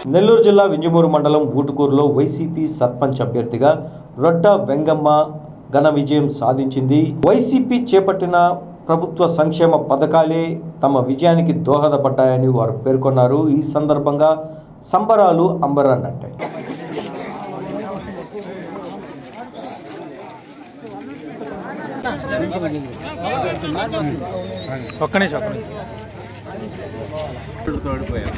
నెల్లూరు జిల్లా వింజమూరు మండలం ఊటుకూరులో వైసీపీ సర్పంచ్ అభ్యర్థిగా రొడ్డ వెంగమ్మ ఘన విజయం సాధించింది. వైసీపీ చేపట్టిన ప్రభుత్వ సంక్షేమ పథకాలే తమ విజయానికి దోహదపడ్డాయని వారు పేర్కొన్నారు. ఈ సందర్భంగా సంబరాలు అంబరాన్నంటాయి. ఒక్కనే తోడిపోయా